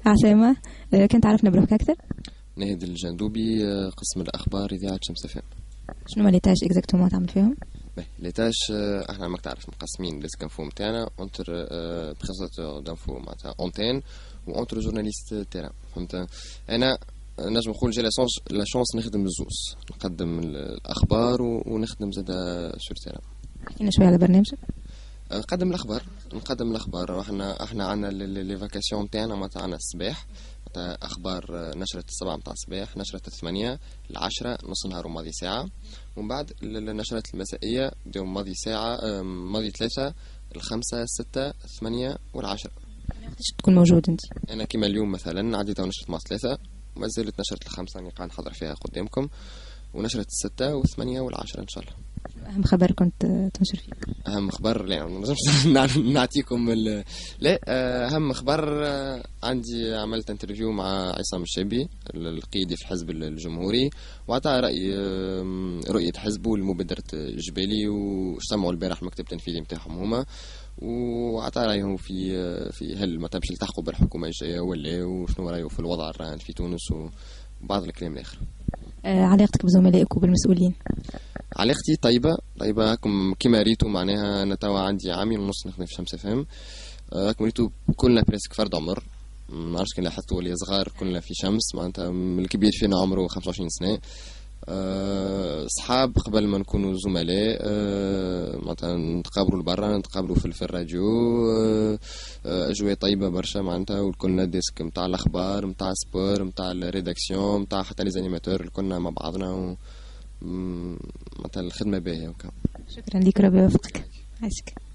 عسامة، كنت عرفنا بروحك أكثر؟ ناهد الجندوبي، قسم الأخبار إذاعة شمس FM. شنو ما ليتاج اكزاكتومون تعمل فيهم؟ ليتاج احنا ماك تعرف مقسمين ليسكانفو نتاعنا اونتر بريزونتور دانفو معناتها اونتين وانتر جورناليست تيران. فهمت؟ انا نجم نقول جي لا شونس نخدم الزوز، نقدم الاخبار ونخدم زادا سور تيران. احكينا شويه على برنامجك. نقدم الاخبار. احنا عندنا لي فاكاسيون تاعنا معناتها عندنا الصباح اخبار نشرة 7 متاع الصباح، نشرة 8 ل10 نص نهار وماضي ساعة، ومن بعد النشرات المسائية بدهم ماضي ساعة ماضي 3 ل5 6 8 و10. تكون موجود انت؟ انا كما اليوم مثلا عديت نشرة ماضي 3 وما زالت نشرة 5 راني قاعد نحضر فيها قدامكم، ونشرة 6 و8 و10 ان شاء الله. أهم خبر كنت تنشر فيه؟ أهم خبر لا نعطيكم لا أهم خبر عندي عملت انترفيو مع عصام الشابي القيادي في الحزب الجمهوري، وعطى رؤية حزبه لمبادرة الجبالي، واجتمعوا البارح المكتب التنفيذي نتاعهم هما، وعطى رأيهم في هل ما تمشي يلتحقوا بالحكومة الجاية ولا، وشنو رأيه في الوضع الراهن في تونس وبعض الكلام الآخر. علاقتك بزملائك وبالمسؤولين؟ علاقتي طيبة كما ريتو، معناها أنا توا عندي عامين ونص نخدم في شمس FM. كما ريتو كلنا بريسك فرد عمر، ما عرفتش كان لاحظتوا ولا صغار كلنا في شمس، معناتها الكبير فينا عمره 25 سنة. صحاب قبل ما نكونوا زملاء، معناتها نتقابلوا لبرا، نتقابلوا في الراديو، أجواء طيبة برشا معناتها، وكلنا ديسك متاع الأخبار متاع السبور متاع الريداكسيون متاع حتى لي زانيماتور كلنا مع بعضنا، مثلا الخدمة باهية وكا. شكرا لك، ربي يوفقك. عايشك.